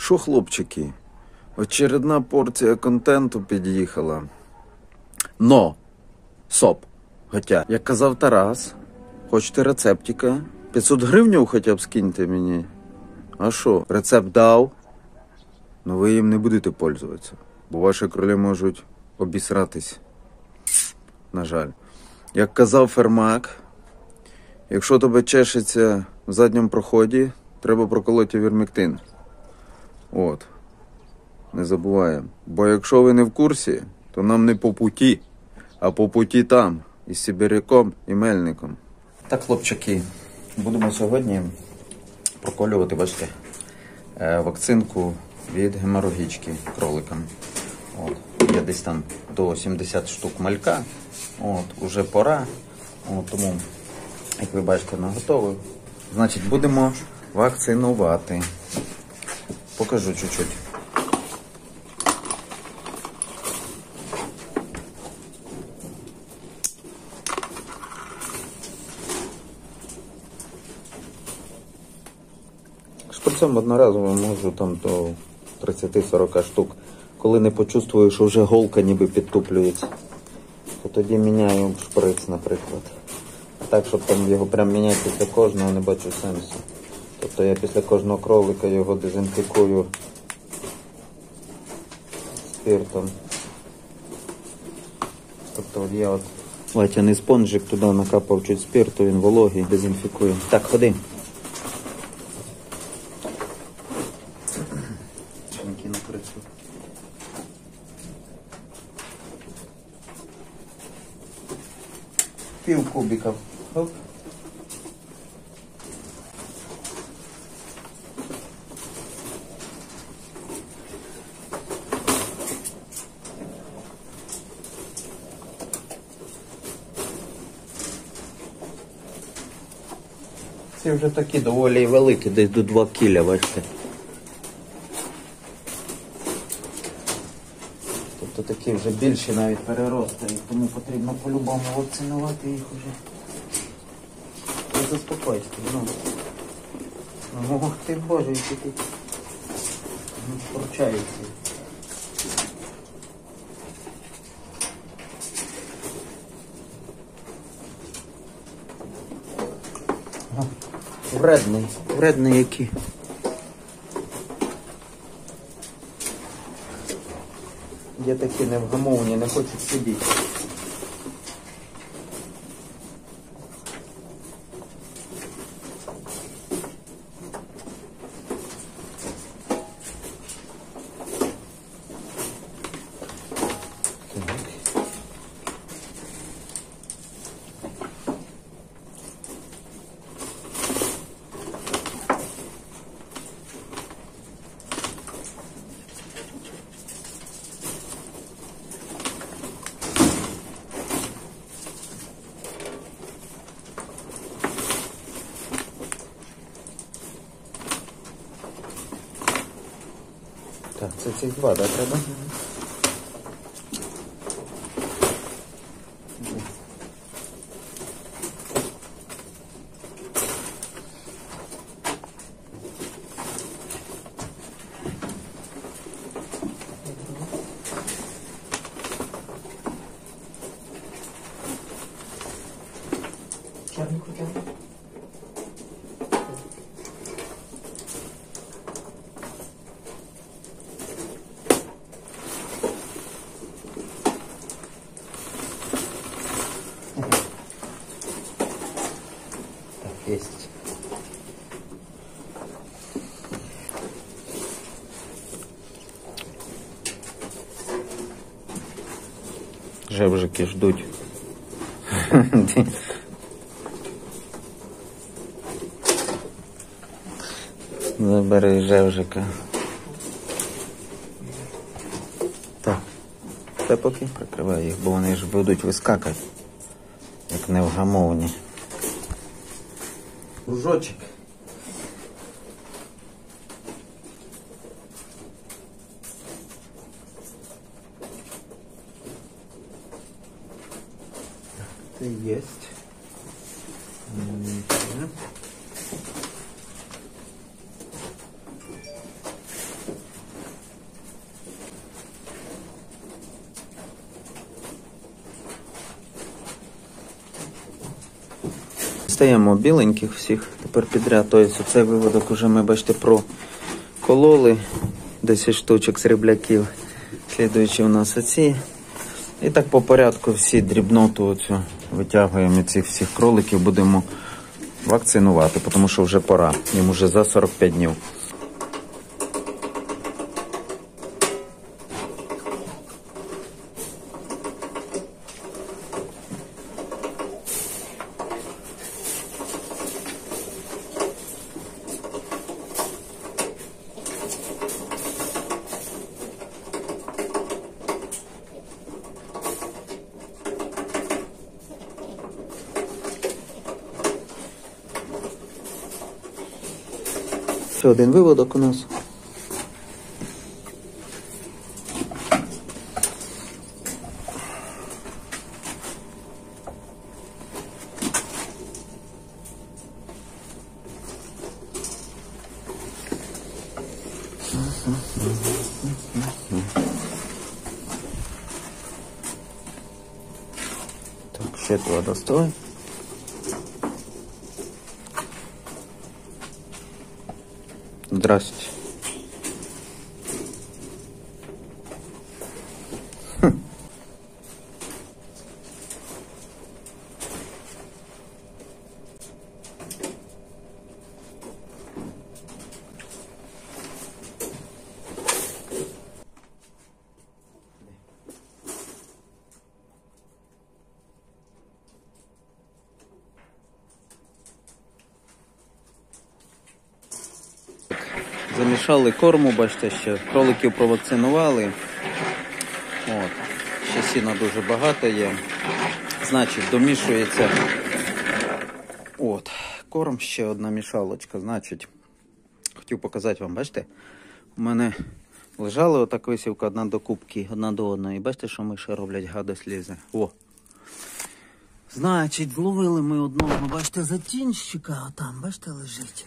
Що, хлопчики, очередна порція контенту під'їхала. Но, соп, хоча, як казав Тарас, хочете рецептика? 500 гривень хоча б скиньте мені. А що, рецепт дав? Но ви їм не будете пользуватися, бо ваші кролі можуть обісратись. На жаль. Як казав Фермак, якщо тебе чешеться в задньому проході, треба проколоти вірмектин. От. Не забуваємо. Бо якщо ви не в курсі, то нам не по путі, а по путі там. Із Сибиряком і Мельником. Так, хлопчики, будемо сьогодні проколювати, бачите, вакцинку від геморагічки кроликам. От. Є десь там до 70 штук малька. От, уже пора. От, тому, як ви бачите, наготовий. Значить, будемо вакцинувати. Покажу чуть-чуть. Шприцем одноразово можу там до 30-40 штук. Коли не почувствую, що вже голка ніби підтуплюється, то тоді міняю шприц, наприклад. А так, щоб там його прям міняти після кожного, не бачу сенсу. Тобто я після кожного кролика його дезінфікую спиртом. Тобто от я ватяний спонжик туди накапав чуть спирту, він вологий, дезінфікую. Так, ходи. Пів кубиків. Оп. Ці вже такі доволі великі, десь до 2 кіля, бачите. Тобто такі вже більші навіть перерости, і тому потрібно по-любому вакцинувати їх вже. Заспокойся, ну. Ох ти, Боже, які тут порчаються. Вредний який. Є такі невгамовні, не хочуть сидіти. Так, це цих два, да, треба? Чорний хотів. Есть. Жевжики ждуть. Забери жевжика. Так. Це поки прикривай їх, бо вони ж будуть вискакати, як невгамовні. Кружочек. Это есть. Дістаємо біленьких всіх тепер підряд. Тобто цей виводок уже ми, бачите, прокололи. 10 штучок срібляків. Слідуючі у нас оці. І так по порядку всі дрібноту оцю витягуємо, цих всіх кроликів будемо вакцинувати, тому що вже пора. Їм вже за 45 днів. Ще один виводок у нас. Так, ще два достой. Здравствуйте. Замішали корму, бачите, ще кроликів провакцинували. От. Ще сіна дуже багато є. Значить, домішується. От. Корм, ще одна мішалочка. Значить, хотів показати вам, бачите? У мене лежала отак висівка одна до кубки, одна до одної. Бачите, що миші роблять, гадость лізе. О! Значить, зловили ми одного, бачите, затінщика, а там, бачите, лежить.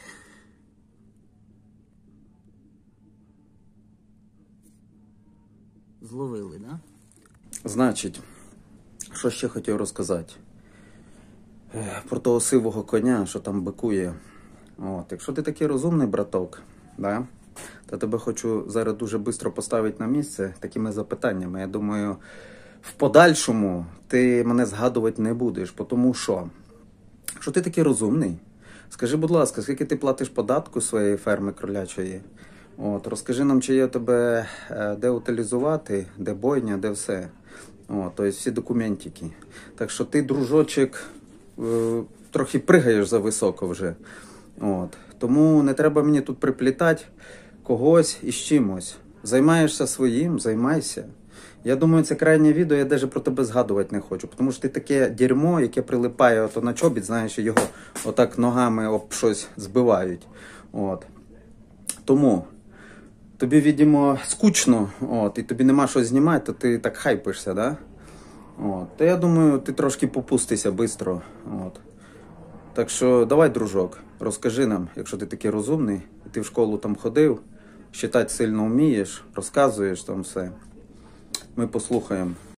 Зловили, да? Значить, що ще хотів розказати? Про того сивого коня, що там бикує. От, якщо ти такий розумний, браток, да, то тебе хочу зараз дуже швидко поставити на місце такими запитаннями. Я думаю, в подальшому ти мене згадувати не будеш, тому що, якщо ти такий розумний, скажи, будь ласка, скільки ти платиш податку своєї ферми кролячої? От, розкажи нам, чи є у тебе де утилізувати, де бойня, де все. От, тобто всі документики. Так що ти, дружочек, трохи пригаєш за високо вже. От. Тому не треба мені тут приплітати когось із чимось. Займаєшся своїм, займайся. Я думаю, це крайнє відео, я навіть про тебе згадувати не хочу. Тому що ти таке дерьмо, яке прилипає ото на чобіт, знаєш, його отак ногами об щось збивають. От. Тому тобі, видимо, скучно, от, і тобі нема що знімати, то ти так хайпишся, да? От. То я думаю, ти трошки попустися швидко. От. Так що давай, дружок, розкажи нам, якщо ти такий розумний, і ти в школу там ходив, читати сильно вмієш, розказуєш там все. Ми послухаємо.